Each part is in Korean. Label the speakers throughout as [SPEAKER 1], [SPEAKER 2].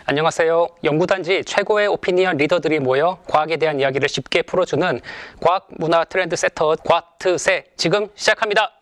[SPEAKER 1] 안녕하세요. 연구단지 최고의 오피니언 리더들이 모여 과학에 대한 이야기를 쉽게 풀어주는 과학 문화 트렌드 세터 과트세 지금 시작합니다.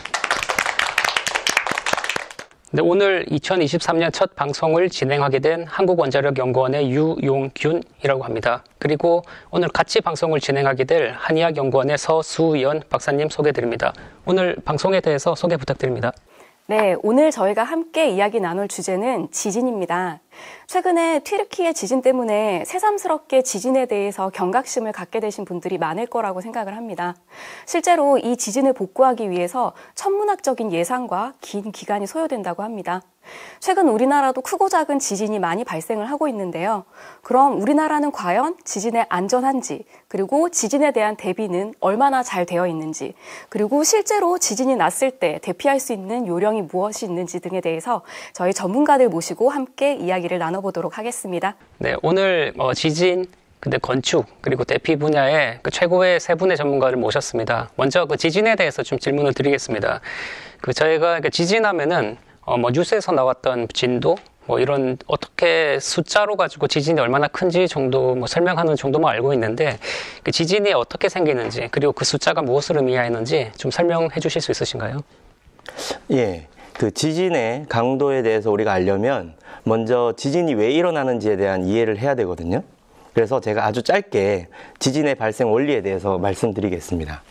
[SPEAKER 1] 네, 오늘 2023년 첫 방송을 진행하게 된 한국원자력연구원의 유용균이라고 합니다. 그리고 오늘 같이 방송을 진행하게 될 한의학연구원의 서수연 박사님 소개드립니다. 오늘 방송에 대해서 소개 부탁드립니다.
[SPEAKER 2] 네, 오늘 저희가 함께 이야기 나눌 주제는 지진입니다. 최근에 튀르키예 지진 때문에 새삼스럽게 지진에 대해서 경각심을 갖게 되신 분들이 많을 거라고 생각을 합니다. 실제로 이 지진을 복구하기 위해서 천문학적인 예상과 긴 기간이 소요된다고 합니다. 최근 우리나라도 크고 작은 지진이 많이 발생을 하고 있는데요. 그럼 우리나라는 과연 지진에 안전한지, 그리고 지진에 대한 대비는 얼마나 잘 되어 있는지, 그리고 실제로 지진이 났을 때 대피할 수 있는 요령이 무엇이 있는지 등에 대해서 저희 전문가들 모시고 함께 이야기를 나눠보도록 하겠습니다.
[SPEAKER 1] 네, 오늘 지진, 근데 건축, 그리고 대피 분야의 최고의 세 분의 전문가를 모셨습니다. 먼저 지진에 대해서 좀 질문을 드리겠습니다. 저희가 지진하면은 뉴스에서 나왔던 진도, 이런 어떻게 숫자로 가지고 지진이 얼마나 큰지 정도 설명하는 정도만 알고 있는데, 지진이 어떻게 생기는지, 그리고 그 숫자가 무엇을 의미하는지 좀 설명해 주실 수 있으신가요?
[SPEAKER 3] 예. 지진의 강도에 대해서 우리가 알려면 먼저 지진이 왜 일어나는지에 대한 이해를 해야 되거든요. 그래서 제가 아주 짧게 지진의 발생 원리에 대해서 말씀드리겠습니다.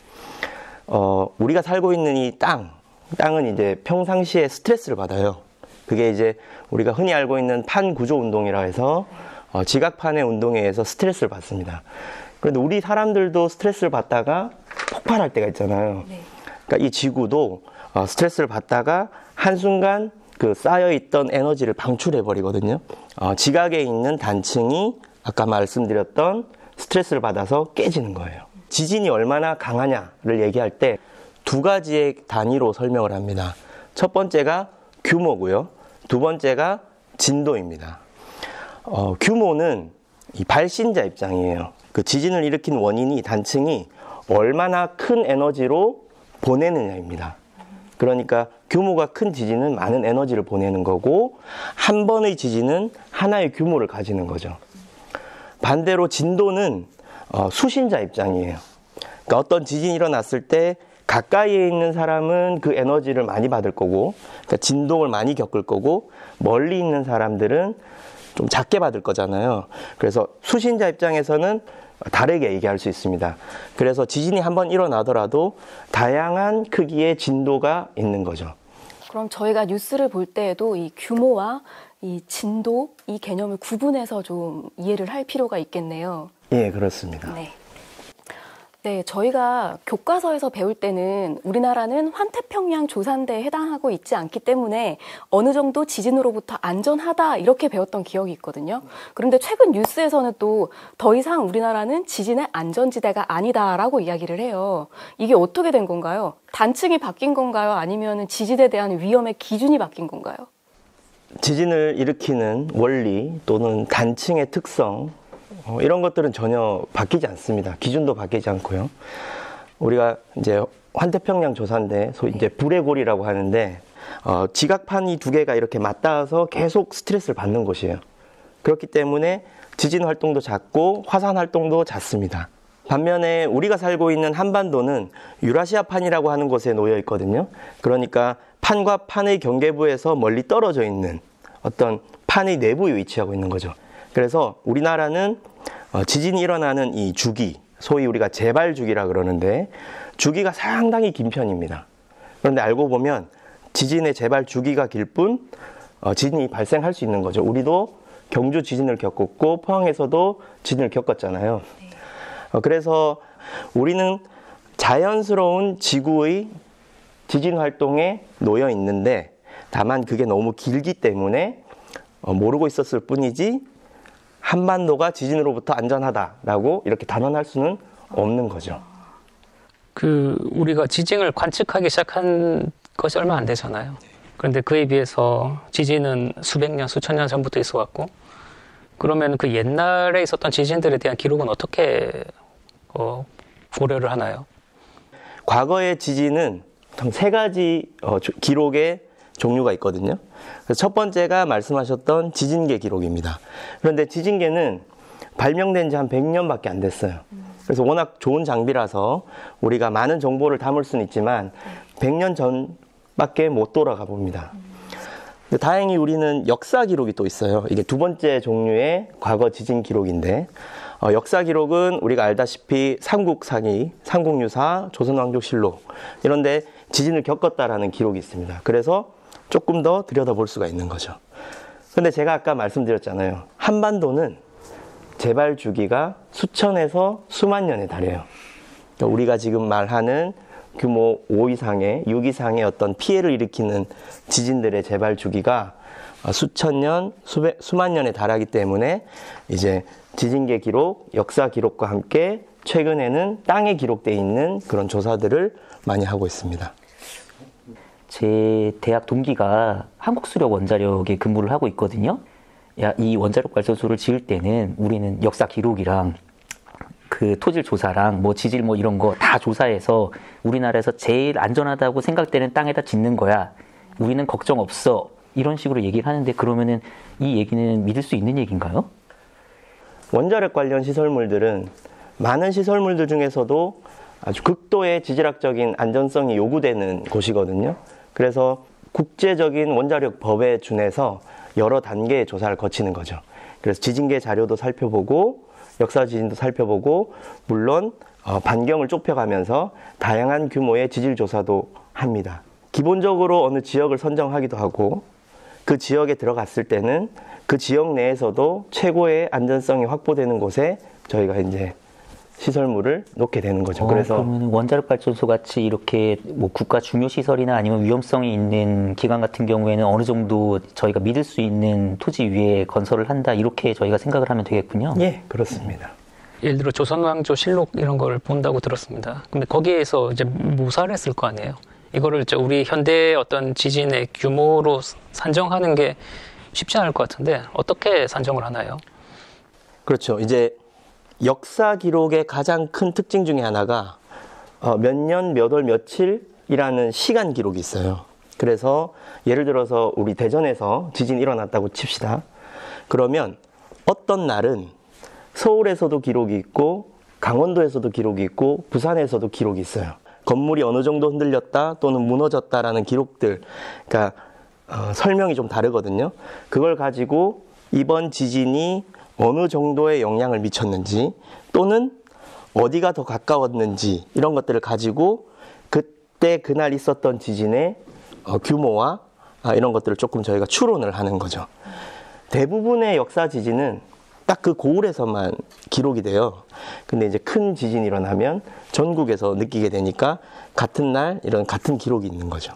[SPEAKER 3] 우리가 살고 있는 이 땅은 이제 평상시에 스트레스를 받아요. 그게 이제 우리가 흔히 알고 있는 판 구조 운동이라 해서 지각판의 운동에 의해서 스트레스를 받습니다. 그런데 우리 사람들도 스트레스를 받다가 폭발할 때가 있잖아요. 그러니까 이 지구도 스트레스를 받다가 한순간 쌓여있던 에너지를 방출해 버리거든요. 지각에 있는 단층이 아까 말씀드렸던 스트레스를 받아서 깨지는 거예요. 지진이 얼마나 강하냐를 얘기할 때 두 가지의 단위로 설명을 합니다. 첫 번째가 규모고요. 두 번째가 진도입니다. 규모는 이 발신자 입장이에요. 지진을 일으킨 원인이 단층이 얼마나 큰 에너지로 보내느냐입니다. 그러니까 규모가 큰 지진은 많은 에너지를 보내는 거고, 한 번의 지진은 하나의 규모를 가지는 거죠. 반대로 진도는 수신자 입장이에요. 그러니까 어떤 지진이 일어났을 때 가까이에 있는 사람은 그 에너지를 많이 받을 거고, 그러니까 진동을 많이 겪을 거고, 멀리 있는 사람들은 좀 작게 받을 거잖아요. 그래서 수신자 입장에서는 다르게 얘기할 수 있습니다. 그래서 지진이 한번 일어나더라도 다양한 크기의 진도가 있는 거죠.
[SPEAKER 2] 그럼 저희가 뉴스를 볼 때에도 이 규모와 이 진도, 이 개념을 구분해서 좀 이해를 할 필요가 있겠네요.
[SPEAKER 3] 예, 그렇습니다.
[SPEAKER 2] 네, 저희가 교과서에서 배울 때는 우리나라는 환태평양 조산대에 해당하고 있지 않기 때문에 어느 정도 지진으로부터 안전하다 이렇게 배웠던 기억이 있거든요. 그런데 최근 뉴스에서는 또 더 이상 우리나라는 지진의 안전지대가 아니다라고 이야기를 해요. 이게 어떻게 된 건가요? 단층이 바뀐 건가요? 아니면 지진에 대한 위험의 기준이 바뀐 건가요?
[SPEAKER 3] 지진을 일으키는 원리 또는 단층의 특성, 이런 것들은 전혀 바뀌지 않습니다. 기준도 바뀌지 않고요. 우리가 이제 환태평양 조산대, 소위 이제 불의 골이라고 하는데, 지각판이 두 개가 이렇게 맞닿아서 계속 스트레스를 받는 곳이에요. 그렇기 때문에 지진 활동도 잦고 화산 활동도 잦습니다. 반면에 우리가 살고 있는 한반도는 유라시아판이라고 하는 곳에 놓여 있거든요. 그러니까 판과 판의 경계부에서 멀리 떨어져 있는 어떤 판의 내부에 위치하고 있는 거죠. 그래서 우리나라는 지진이 일어나는 이 주기, 소위 우리가 재발주기라 그러는데, 주기가 상당히 긴 편입니다. 그런데 알고 보면 지진의 재발 주기가 길 뿐 지진이 발생할 수 있는 거죠. 우리도 경주 지진을 겪었고 포항에서도 지진을 겪었잖아요. 그래서 우리는 자연스러운 지구의 지진 활동에 놓여 있는데, 다만 그게 너무 길기 때문에 모르고 있었을 뿐이지 한반도가 지진으로부터 안전하다라고 이렇게 단언할 수는 없는 거죠.
[SPEAKER 1] 우리가 지진을 관측하기 시작한 것이 얼마 안 되잖아요. 그런데 그에 비해서 지진은 수백 년, 수천 년 전부터 있어왔고, 그러면 그 옛날에 있었던 지진들에 대한 기록은 어떻게 고려를 하나요?
[SPEAKER 3] 과거의 지진은 세 가지 기록의 종류가 있거든요. 그래서 첫 번째가 말씀하셨던 지진계 기록입니다. 그런데 지진계는 발명된 지 한 100년밖에 안 됐어요. 그래서 워낙 좋은 장비라서 우리가 많은 정보를 담을 수는 있지만 100년 전밖에 못 돌아가 봅니다. 근데 다행히 우리는 역사 기록이 또 있어요. 이게 두 번째 종류의 과거 지진 기록인데 역사 기록은 우리가 알다시피 삼국사기, 삼국유사, 조선왕족실록 이런 데 지진을 겪었다라는 기록이 있습니다. 그래서 조금 더 들여다볼 수가 있는 거죠. 근데 제가 아까 말씀드렸잖아요. 한반도는 재발 주기가 수천에서 수만 년에 달해요. 그러니까 우리가 지금 말하는 규모 5 이상의, 6 이상의 어떤 피해를 일으키는 지진들의 재발 주기가 수천 년, 수만 년에 달하기 때문에 이제 지진계 기록, 역사 기록과 함께 최근에는 땅에 기록되어 있는 그런 조사들을 많이 하고 있습니다.
[SPEAKER 4] 제 대학 동기가 한국수력 원자력에 근무를 하고 있거든요. 이 원자력 발전소를 지을 때는 우리는 역사 기록이랑 그 토질 조사랑 뭐 지질 뭐 이런 거 다 조사해서 우리나라에서 제일 안전하다고 생각되는 땅에다 짓는 거야. 우리는 걱정 없어. 이런 식으로 얘기를 하는데 그러면은 이 얘기는 믿을 수 있는 얘기인가요?
[SPEAKER 3] 원자력 관련 시설물들은 많은 시설물들 중에서도 아주 극도의 지질학적인 안전성이 요구되는 곳이거든요. 그래서 국제적인 원자력 법에 준해서 여러 단계의 조사를 거치는 거죠. 그래서 지진계 자료도 살펴보고 역사 지진도 살펴보고 물론 반경을 좁혀가면서 다양한 규모의 지질 조사도 합니다. 기본적으로 어느 지역을 선정하기도 하고 그 지역에 들어갔을 때는 그 지역 내에서도 최고의 안전성이 확보되는 곳에 저희가 이제 시설물을 놓게 되는 거죠. 그래서
[SPEAKER 4] 그러면 원자력 발전소 같이 이렇게 뭐 국가 중요 시설이나 아니면 위험성이 있는 기관 같은 경우에는 어느 정도 저희가 믿을 수 있는 토지 위에 건설을 한다 이렇게 저희가 생각을 하면 되겠군요.
[SPEAKER 3] 예, 그렇습니다.
[SPEAKER 1] 예를 들어 조선왕조 실록 이런 걸 본다고 들었습니다. 근데 거기에서 이제 묘사를 했을 거 아니에요. 이거를 우리 현대의 어떤 지진의 규모로 산정하는 게 쉽지 않을 것 같은데 어떻게 산정을 하나요?
[SPEAKER 3] 그렇죠. 이제 역사 기록의 가장 큰 특징 중에 하나가 몇 년, 몇 월, 며칠이라는 시간 기록이 있어요. 그래서 예를 들어서 우리 대전에서 지진이 일어났다고 칩시다. 그러면 어떤 날은 서울에서도 기록이 있고 강원도에서도 기록이 있고 부산에서도 기록이 있어요. 건물이 어느 정도 흔들렸다 또는 무너졌다라는 기록들, 그러니까 설명이 좀 다르거든요. 그걸 가지고 이번 지진이 어느 정도의 영향을 미쳤는지 또는 어디가 더 가까웠는지 이런 것들을 가지고 그때 그날 있었던 지진의 규모와 이런 것들을 조금 저희가 추론을 하는 거죠. 대부분의 역사 지진은 딱 그 고을에서만 기록이 돼요. 근데 이제 큰 지진이 일어나면 전국에서 느끼게 되니까 같은 날 이런 같은 기록이 있는 거죠.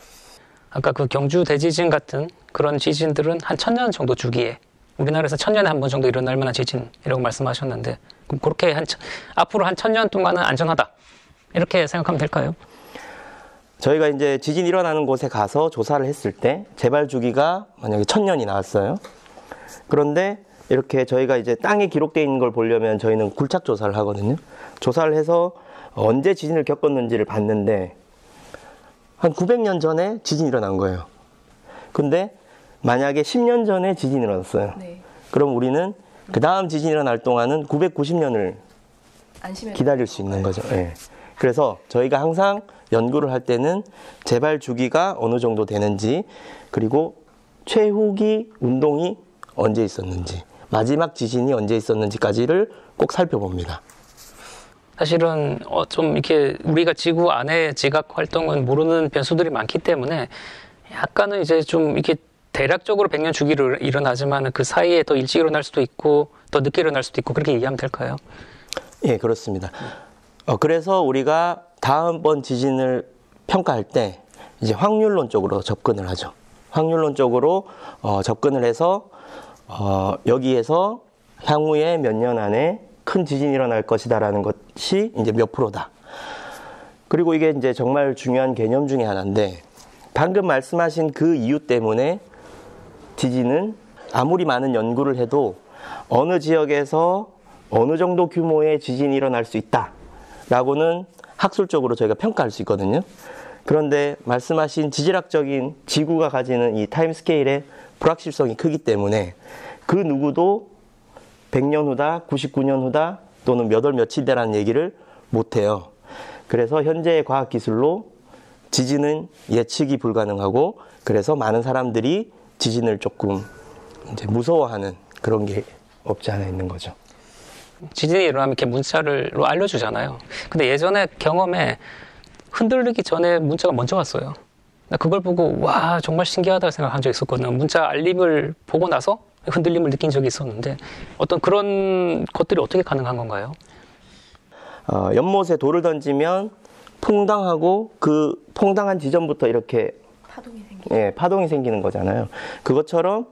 [SPEAKER 1] 아까 그 경주 대지진 같은 그런 지진들은 한 1000년 정도 주기에 우리나라에서 1000년에 한 번 정도 일어날 만한 지진이라고 말씀하셨는데 그럼 그렇게 앞으로 한 1000년 동안은 안전하다 이렇게 생각하면 될까요?
[SPEAKER 3] 저희가 이제 지진 일어나는 곳에 가서 조사를 했을 때 재발 주기가 만약에 1000년이 나왔어요. 그런데 이렇게 저희가 이제 땅에 기록되어 있는 걸 보려면 저희는 굴착 조사를 하거든요. 조사를 해서 언제 지진을 겪었는지를 봤는데 한 900년 전에 지진이 일어난 거예요. 근데 만약에 10년 전에 지진이 일어났어요.
[SPEAKER 2] 네.
[SPEAKER 3] 그럼 우리는 그 다음 지진이 일어날 동안은 990년을 기다릴 수 있는 거죠. 네. 그래서 저희가 항상 연구를 할 때는 재발 주기가 어느 정도 되는지 그리고 최후기 운동이 언제 있었는지 마지막 지진이 언제 있었는지까지를 꼭 살펴봅니다.
[SPEAKER 1] 사실은 좀 이렇게 우리가 지구 안에 지각 활동은 모르는 변수들이 많기 때문에 약간은 이제 좀 이렇게 대략적으로 100년 주기로 일어나지만 그 사이에 더 일찍 일어날 수도 있고 더 늦게 일어날 수도 있고 그렇게 이해하면 될까요?
[SPEAKER 3] 예, 그렇습니다. 그래서 우리가 다음번 지진을 평가할 때 이제 확률론적으로 접근을 하죠. 확률론적으로 접근을 해서 여기에서 향후에 몇 년 안에 큰 지진이 일어날 것이다라는 것이 이제 몇 프로다. 그리고 이게 이제 정말 중요한 개념 중에 하나인데 방금 말씀하신 그 이유 때문에 지진은 아무리 많은 연구를 해도 어느 지역에서 어느 정도 규모의 지진이 일어날 수 있다라고는 학술적으로 저희가 평가할 수 있거든요. 그런데 말씀하신 지질학적인 지구가 가지는 이 타임스케일의 불확실성이 크기 때문에 그 누구도 100년 후다, 99년 후다 또는 몇 월 며칠 되라는 얘기를 못해요. 그래서 현재의 과학기술로 지진은 예측이 불가능하고 그래서 많은 사람들이 지진을 조금 이제 무서워하는 그런 게 없지 않아 있는 거죠.
[SPEAKER 1] 지진이 일어나면 이렇게 문자로 알려주잖아요. 근데 예전에 경험에 흔들리기 전에 문자가 먼저 왔어요. 나 그걸 보고 와 정말 신기하다 생각한 적이 있었거든요. 문자 알림을 보고 나서 흔들림을 느낀 적이 있었는데 어떤 그런 것들이 어떻게 가능한 건가요?
[SPEAKER 3] 연못에 돌을 던지면 퐁당하고 그 퐁당한 지점부터 이렇게 파동이 생기는 거잖아요. 그것처럼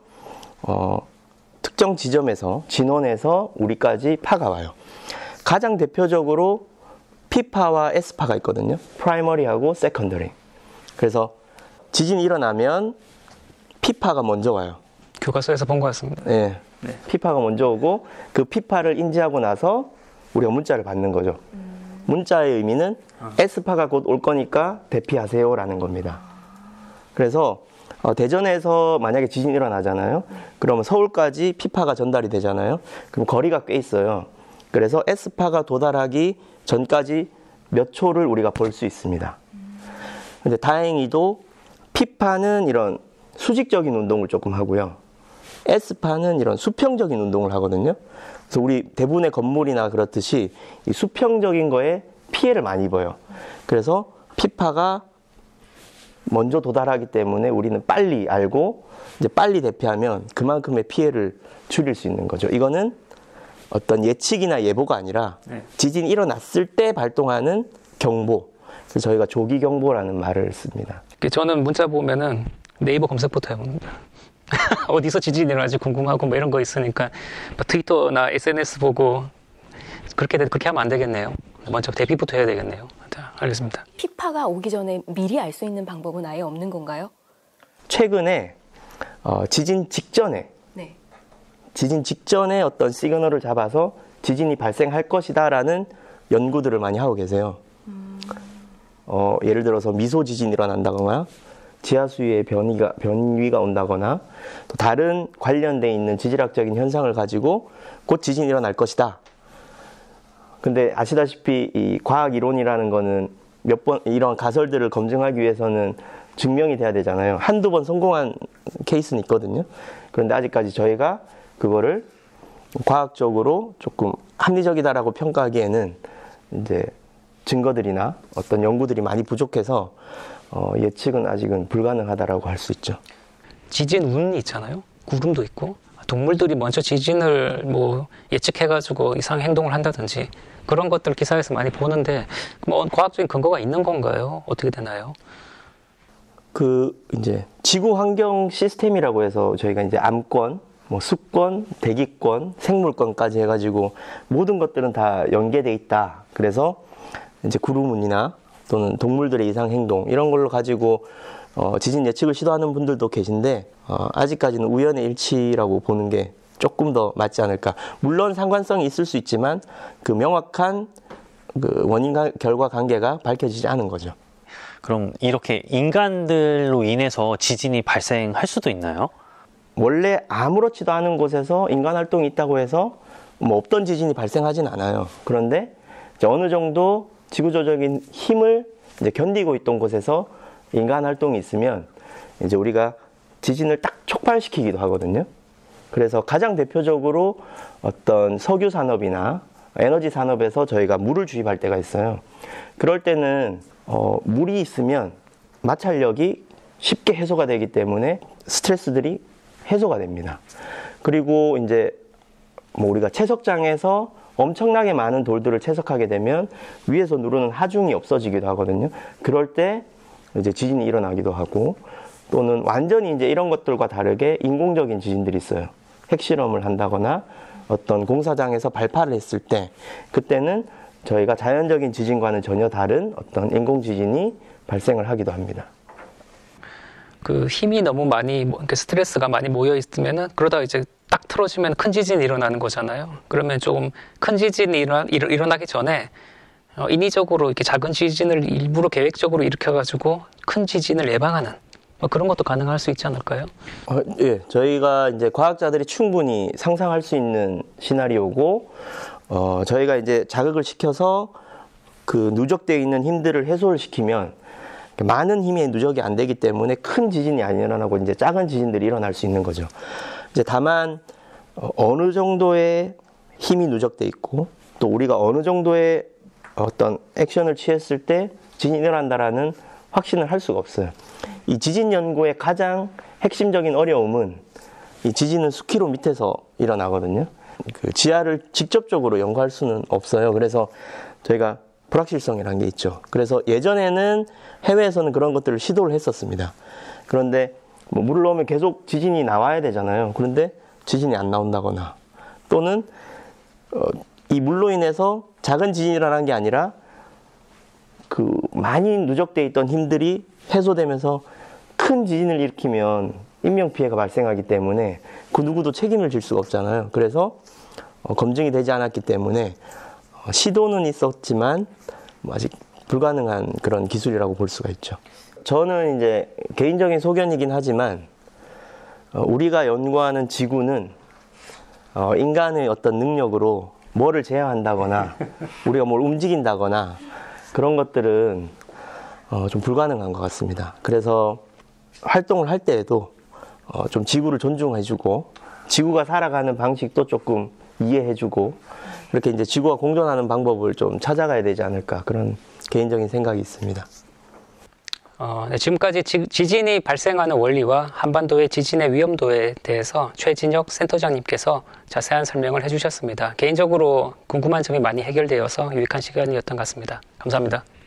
[SPEAKER 3] 특정 지점에서 진원에서 우리까지 파가 와요. 가장 대표적으로 P파와 S파가 있거든요. 프라이머리하고 세컨더리. 그래서 지진이 일어나면 P파가 먼저 와요.
[SPEAKER 1] 교과서에서 본 것 같습니다.
[SPEAKER 3] 네. P파가 먼저 오고 그 P파를 인지하고 나서 우리가 문자를 받는 거죠. 문자의 의미는 S파가 곧 올 거니까 대피하세요라는 겁니다. 그래서 대전에서 만약에 지진이 일어나잖아요. 그러면 서울까지 P파가 전달이 되잖아요. 그럼 거리가 꽤 있어요. 그래서 S파가 도달하기 전까지 몇 초를 우리가 볼 수 있습니다. 근데 다행히도 P파는 이런 수직적인 운동을 조금 하고요. S파는 이런 수평적인 운동을 하거든요. 그래서 우리 대부분의 건물이나 그렇듯이 이 수평적인 거에 피해를 많이 입어요. 그래서 P파가 먼저 도달하기 때문에 우리는 빨리 알고 이제 빨리 대피하면 그만큼의 피해를 줄일 수 있는 거죠. 이거는 어떤 예측이나 예보가 아니라 지진이 일어났을 때 발동하는 경보. 그래서 저희가 조기 경보라는 말을 씁니다.
[SPEAKER 1] 저는 문자 보면은 네이버 검색부터 해봅니다. 어디서 지진이 일어나지 궁금하고 뭐 이런 거 있으니까 뭐 트위터나 SNS 보고 그렇게 하면 안 되겠네요. 먼저 대피부터 해야 되겠네요. 자, 알겠습니다.
[SPEAKER 2] P파가 오기 전에 미리 알 수 있는 방법은 아예 없는 건가요?
[SPEAKER 3] 최근에 지진 직전에 어떤 시그널을 잡아서 지진이 발생할 것이다라는 연구들을 많이 하고 계세요. 예를 들어서 미소 지진이 일어난다거나 지하수위에 변위가 온다거나 또 다른 관련돼 있는 지질학적인 현상을 가지고 곧 지진이 일어날 것이다. 근데 아시다시피 이 과학 이론이라는 거는 몇 번 이런 가설들을 검증하기 위해서는 증명이 돼야 되잖아요. 한두 번 성공한 케이스는 있거든요. 그런데 아직까지 저희가 그거를 과학적으로 조금 합리적이다라고 평가하기에는 이제 증거들이나 어떤 연구들이 많이 부족해서 예측은 아직은 불가능하다라고 할 수 있죠.
[SPEAKER 1] 지진 운이 있잖아요. 구름도 있고 동물들이 먼저 지진을 뭐 예측해가지고 이상한 행동을 한다든지 그런 것들 기사에서 많이 보는데 뭐 과학적인 근거가 있는 건가요? 어떻게 되나요?
[SPEAKER 3] 이제 지구 환경 시스템이라고 해서 저희가 이제 암권, 뭐 습권, 대기권, 생물권까지 해가지고 모든 것들은 다 연계돼 있다. 그래서 이제 구름운이나 또는 동물들의 이상 행동 이런 걸로 가지고 지진 예측을 시도하는 분들도 계신데 아직까지는 우연의 일치라고 보는 게 조금 더 맞지 않을까. 물론 상관성이 있을 수 있지만 그 명확한 그 원인 결과 관계가 밝혀지지 않은 거죠.
[SPEAKER 5] 그럼 이렇게 인간들로 인해서 지진이 발생할 수도 있나요?
[SPEAKER 3] 원래 아무렇지도 않은 곳에서 인간 활동이 있다고 해서 뭐 없던 지진이 발생하진 않아요. 그런데 이제 어느 정도 지구조적인 힘을 이제 견디고 있던 곳에서 인간 활동이 있으면 이제 우리가 지진을 딱 촉발시키기도 하거든요. 그래서 가장 대표적으로 어떤 석유 산업이나 에너지 산업에서 저희가 물을 주입할 때가 있어요. 그럴 때는 물이 있으면 마찰력이 쉽게 해소가 되기 때문에 스트레스들이 해소가 됩니다. 그리고 이제 뭐 우리가 채석장에서 엄청나게 많은 돌들을 채석하게 되면 위에서 누르는 하중이 없어지기도 하거든요. 그럴 때 이제 지진이 일어나기도 하고 또는 완전히 이제 이런 것들과 다르게 인공적인 지진들이 있어요. 핵실험을 한다거나 어떤 공사장에서 발파를 했을 때 그때는 저희가 자연적인 지진과는 전혀 다른 어떤 인공 지진이 발생을 하기도 합니다.
[SPEAKER 1] 그 힘이 너무 많이 스트레스가 많이 모여 있으면은 그러다 이제 딱 틀어지면 큰 지진이 일어나는 거잖아요. 그러면 조금 큰 지진이 일어나기 전에 인위적으로 이렇게 작은 지진을 일부러 계획적으로 일으켜가지고 큰 지진을 예방하는 뭐 그런 것도 가능할 수 있지 않을까요?
[SPEAKER 3] 예, 저희가 이제 과학자들이 충분히 상상할 수 있는 시나리오고, 저희가 이제 자극을 시켜서 그 누적되어 있는 힘들을 해소를 시키면 많은 힘이 누적이 안 되기 때문에 큰 지진이 안 일어나고 이제 작은 지진들이 일어날 수 있는 거죠. 이제 다만 어느 정도의 힘이 누적돼 있고 또 우리가 어느 정도의 어떤 액션을 취했을 때 지진이 일어난다라는 확신을 할 수가 없어요. 이 지진 연구의 가장 핵심적인 어려움은 이 지진은 수키로 밑에서 일어나거든요. 그 지하를 직접적으로 연구할 수는 없어요. 그래서 저희가 불확실성이라는 게 있죠. 그래서 예전에는 해외에서는 그런 것들을 시도를 했었습니다. 그런데 뭐 물을 넣으면 계속 지진이 나와야 되잖아요. 그런데 지진이 안 나온다거나 또는 이 물로 인해서 작은 지진이 일어난 게 아니라 그 많이 누적돼 있던 힘들이 해소되면서 큰 지진을 일으키면 인명피해가 발생하기 때문에 그 누구도 책임을 질 수가 없잖아요. 그래서 검증이 되지 않았기 때문에 시도는 있었지만 아직 불가능한 그런 기술이라고 볼 수가 있죠. 저는 이제 개인적인 소견이긴 하지만 우리가 연구하는 지구는 인간의 어떤 능력으로 뭐를 제어한다거나 우리가 뭘 움직인다거나 그런 것들은 좀 불가능한 것 같습니다. 그래서 활동을 할 때에도 좀 지구를 존중해주고 지구가 살아가는 방식도 조금 이해해주고 이렇게 이제 지구와 공존하는 방법을 좀 찾아가야 되지 않을까 그런 개인적인 생각이 있습니다.
[SPEAKER 1] 네, 지금까지 지진이 발생하는 원리와 한반도의 지진의 위험도에 대해서 최진혁 센터장님께서 자세한 설명을 해주셨습니다. 개인적으로 궁금한 점이 많이 해결되어서 유익한 시간이었던 것 같습니다. 감사합니다.